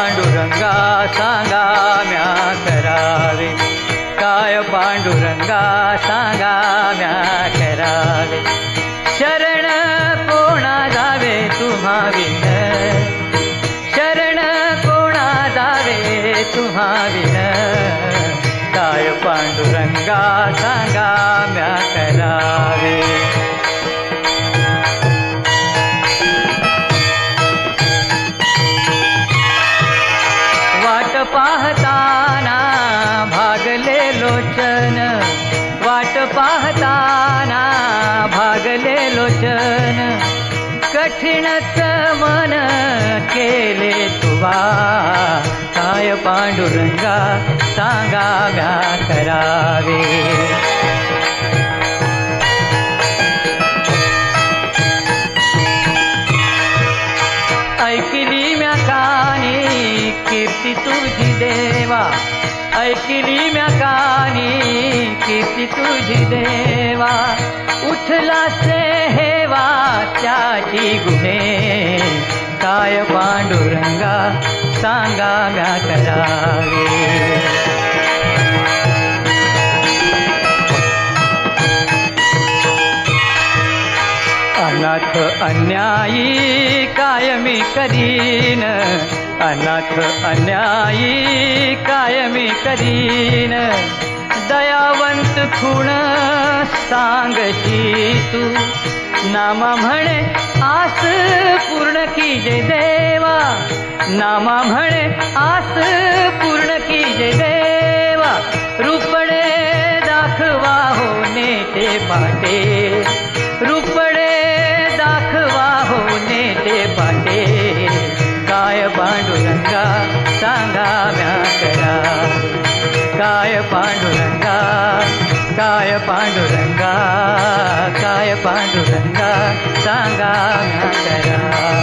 पांडुरंगा सांगा म्या करावे, काय पांडुरंगा सांगा म्या करावे। शरण कोणा जावे तुम्हा विन, शरण कोणा जावे तुम्हा विन, काय पांडुरंगा सांगा म्या करावे। वाट पाहताना भागले लोचन, वाट पाहताना भागले लोचन, कठीणच मन केले तुवा, काय पांडुरंगा सांगा म्या करावे। ऐकली म्या कानी कीर्ती तुझी देवा, ऐकली म्या कानी कीर्ती तुझी देवा, उठला से हेवा त्याची गुणे, काय पांडुरंगा सांगा म्या करावे। अनाथ अन्यायी काय मी करीन, अनाथ अन्यायी काय मी करीन, दयावंत खूण सांगशी तू, नामा म्हणे आस पूर्ण कीजे देवा, नामा म्हणे आस पूर्ण कीजे देवा, रूपडे दाखवा हो नेते पाटे, रूपडे दाखवा हो नेते पाटे, काय पांडुरंगा सांगा म्या करावे, काय पांडुरंगा, काय पांडुरंगा, काय पांडुरंगा सांगा म्या करावे।